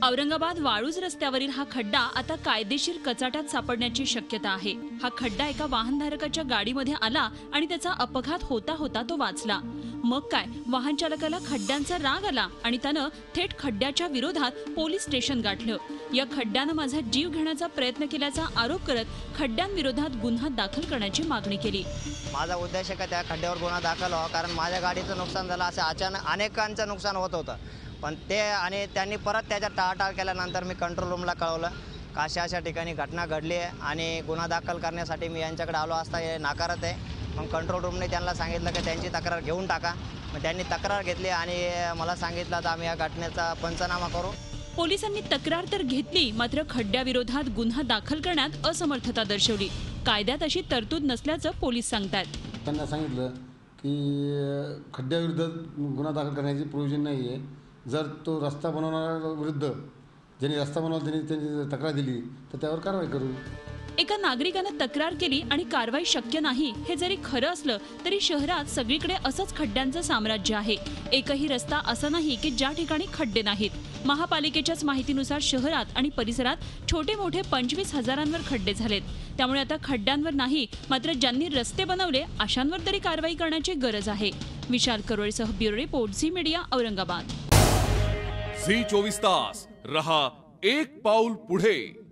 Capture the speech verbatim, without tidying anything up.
औरंगाबाद वाळूज रस्त्यावरील हा खड्डा आता कायदेशीर कचाट्यात सापडण्याची शक्यता आहे। हा खड्डा एका वाहनधारकाच्या गाडीमध्ये आला आणि त्याचा अपघात होता होता तो वाचला। मग काय, वाहन चालकाला खड्ड्यांचा राग आला आणि त्यानं थेट खड्ड्याच्या विरोधात पोलीस स्टेशन गाठलं। या खड्ड्यानं माझा जीव घेण्याचा प्रयत्न केल्याचा आरोप करत खड्ड्यांविरोधात गुन्हा दाखल करण्याची मागणी केली। माझा उद्देश आहे का त्या खड्ड्यावर गुन्हा दाखल व्हावा, कारण माझ्या गाडीचं नुकसान झालं, असं अचानक अनेकांचं नुकसान होत होतं। पण ते आणि त्यांनी परत त्याच्या टाळाटाळ केल्यानंतर मी कंट्रोल रूमला कळवलं का अशा अशा ठिकाणी घटना घडली आहे आणि गुन्हा दाखल करण्यासाठी मी यांच्याकडे आलो असता हे नाकारत आहे। मग कंट्रोल रूमने त्यांना सांगितलं की त्यांची तक्रार घेऊन टाका। मग त्यांनी तक्रार घेतली आणि मला सांगितलं तर आम्ही या घटनेचा पंचनामा करू। पोलिसांनी तक्रार तर घेतली, मात्र खड्ड्याविरोधात गुन्हा दाखल करण्यात असमर्थता दर्शवली। कायद्यात अशी तरतूद नसल्याचं पोलीस सांगतात। त्यांना सांगितलं की खड्ड्याविरुद्ध गुन्हा दाखल करण्याची प्रोविजन नाही आहे। जर तो रस्ता बनवणाऱ्या विरुद्ध ज्यांनी रस्ता बनवला त्यांनी त्यांची तक्रार दिली तर त्यावर कारवाई करू। एका नागरिकानं तक्रार केली आणि कारवाई शक्य नाही हे जरी खरं असलं तरी शहरात सगळीकडे असंच खड्ड्यांचं साम्राज्य आहे। एकही रस्ता असा नाही की ज्या ठिकाणी खड्डे नाहीत। महापालिकेच्याच माहितीनुसार शहरात आणि परिसरात छोटे मोठे पंचवीस हजारांवर खड्डे झालेत। त्यामुळे आता खड्ड्यांवर नाही, मात्र ज्यांनी रस्ते बनवले अशांवर तरी कारवाई करण्याची गरज आहे। विशाल करोळेसह bureau report Zee media Aurangabad. Zee चोवीस तास रहा एक पाऊल पुढे।